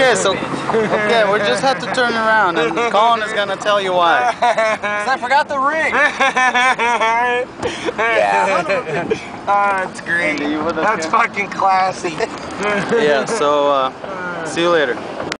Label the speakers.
Speaker 1: Okay, so we just have to turn around, and Colin is gonna tell you why.
Speaker 2: I forgot the ring. Yeah. That's great. That's fucking classy.
Speaker 1: Yeah. So see you later.